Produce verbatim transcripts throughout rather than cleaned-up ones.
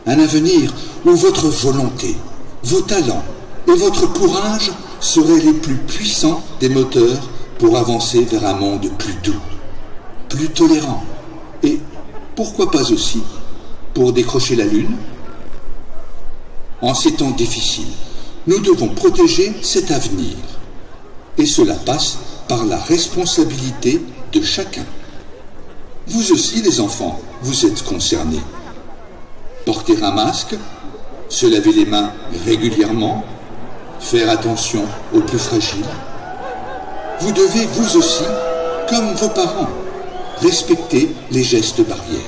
Un avenir où votre volonté, vos talents et votre courage seraient les plus puissants des moteurs pour avancer vers un monde plus doux, plus tolérant et, pourquoi pas aussi, pour décrocher la Lune. En ces temps difficiles, nous devons protéger cet avenir. Et cela passe par la responsabilité de chacun. Vous aussi, les enfants, vous êtes concernés. Porter un masque, se laver les mains régulièrement, faire attention aux plus fragiles. Vous devez, vous aussi, comme vos parents, respecter les gestes barrières.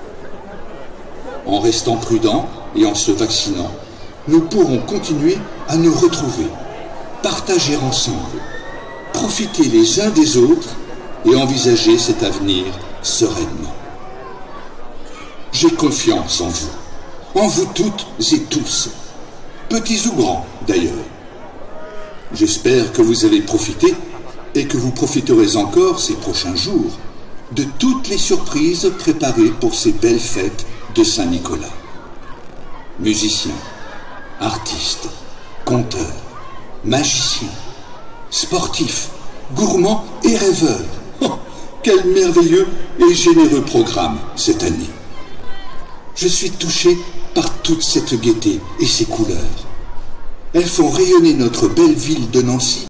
En restant prudents et en se vaccinant, nous pourrons continuer à nous retrouver, partager ensemble, profiter les uns des autres et envisager cet avenir sereinement. J'ai confiance en vous, en vous toutes et tous, petits ou grands d'ailleurs. J'espère que vous avez profité et que vous profiterez encore ces prochains jours de toutes les surprises préparées pour ces belles fêtes de Saint-Nicolas. Musiciens, artistes, conteurs, magiciens, sportifs, gourmands et rêveurs. Oh, quel merveilleux et généreux programme cette année. Je suis touché par toute cette gaieté et ces couleurs. Elles font rayonner notre belle ville de Nancy